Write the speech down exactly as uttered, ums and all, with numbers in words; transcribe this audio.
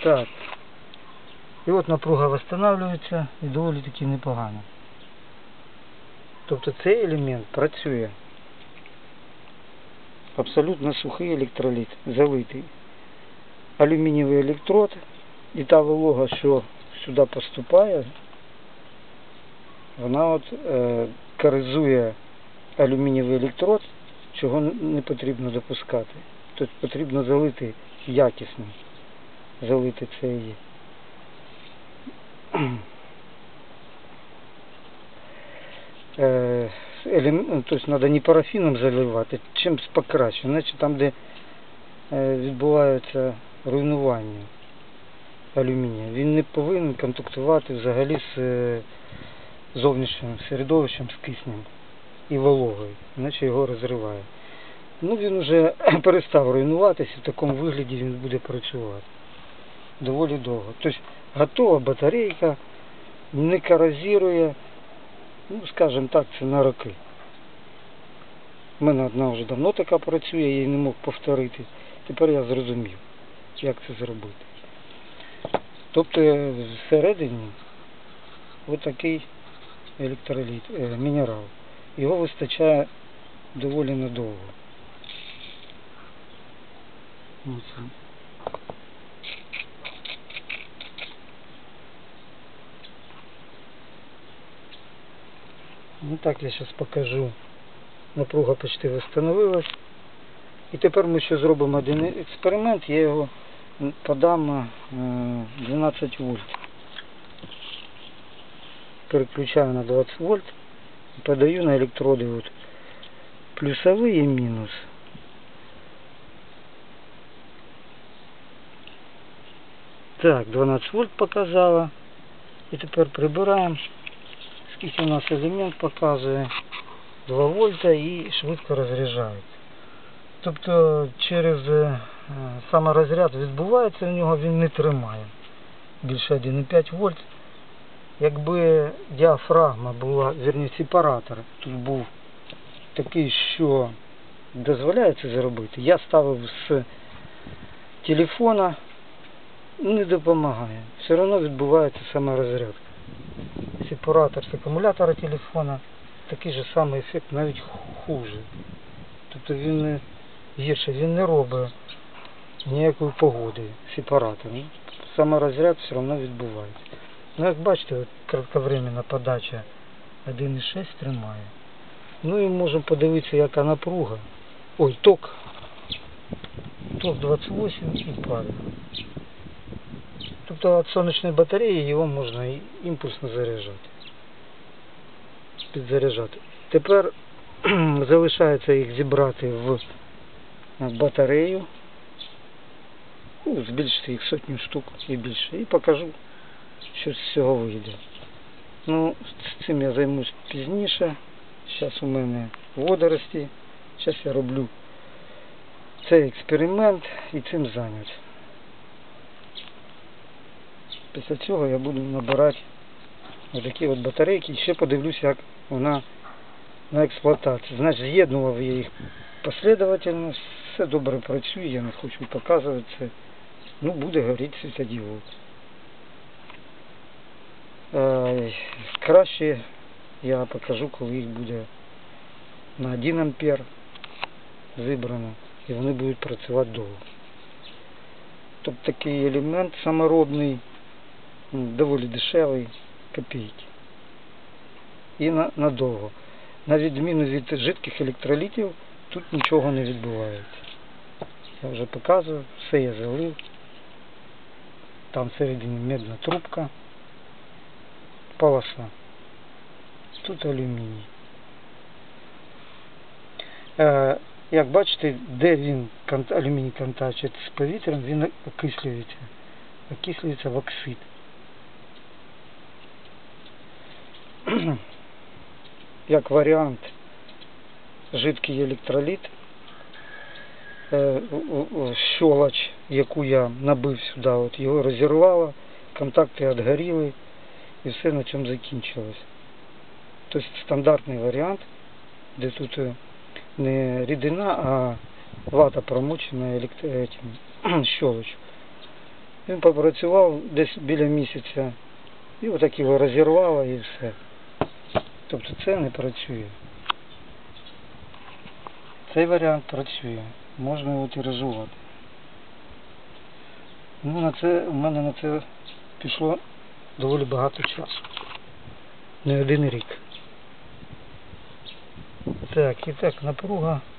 Так. І от напруга відновлюється і доволі таки непогано. Тобто цей елемент працює. Абсолютно сухий електроліт, залитий. Алюмінієвий електрод і та волога, що сюди поступає, вона от е, коризує алюмінієвий електрод, чого не потрібно допускати. Тобто потрібно залити якісно, залити цей е, елемент, тобто треба не парафіном заливати, чимось покраще, значить там, де е, відбувається руйнування алюмінія, він не повинен контактувати взагалі з е, зовнішнім середовищем, з киснем і вологою, іначе його розриває. Ну він вже перестав руйнуватися, в такому вигляді він буде працювати доволі довго. Тобто готова батарейка, не корозирує, ну скажімо так, це на роки. У мене одна вже давно така працює, я її не мог повторити. Тепер я зрозумів, як це зробити. Тобто всередині отакий електроліт, е, мінерал. Його вистачає доволі надовго. Ось. Ну так я зараз покажу. Напруга почти встановилась. І тепер ми ще зробимо один експеримент. Я його подам на дванадцять вольт. Переключаю на двадцять вольт. Подаю на электроды вот плюсовые и минус. Так, дванадцять вольт показала. І тепер прибираємо. Скільки у нас елемент показує. два вольта і швидко розряджається. Тобто через е, саморозряд відбувається у нього, він не тримає. Більше один і п'ять вольт. Якби діафрагма була, вірні, сепаратор тут був такий, що дозволяє це зробити, я ставив з телефона, не допомагає. Все одно відбувається саморозрядка. Сепаратор з акумулятора телефона, такий же самий ефект, навіть хуже. Тобто він не гірше, він не робить ніякої погоди сепаратор. Саморозряд все одно відбувається. Ну, як бачите, кратковременна подача один і шість тримає. Ну і можемо подивитися, яка напруга. Ой, ток. Ток двадцять вісім і падає. Тобто від сонячної батареї його можна і імпульсно заряджати. Підзаряджати. Тепер залишається їх зібрати в батарею. Ну, збільшити їх сотню штук і більше. І покажу, що з цього вийде. Ну, з цим я займусь пізніше. Зараз у мене водорості. Зараз я роблю цей експеримент і цим зайнятий. Після цього я буду набирати отакі от батарейки і ще подивлюсь, як вона на експлуатації. Значить, з'єднував я їх послідовательно, все добре працює, я не хочу показувати це. Ну, буде горіти світодіод. Е, краще я покажу, коли їх буде на один ампер зібрано, і вони будуть працювати довго. Тобто такий елемент саморобний, доволі дешевий, копійки. І на, надовго. На відміну від жидких електролітів, тут нічого не відбувається. Я вже показував, все я залив. Там всередині медна трубка, полоса. Тут алюміній. Е, як бачите, де він, алюміній контактує з повітрям, він окислюється. Окислюється в оксид. Як варіант, жидкий електроліт, щолоч, яку я набив сюди, от його розірвало, контакти відгоріли і все на цьому закінчилось. Тобто стандартний варіант, де тут не рідина, а вата промочена щолочю. Він попрацював десь біля місяця і отак його розірвало і все. Тобто це не працює. Цей варіант працює. Можна його тиражувати. Ну, на це, у мене на це пішло доволі багато часу. Не один рік. Так, і так, напруга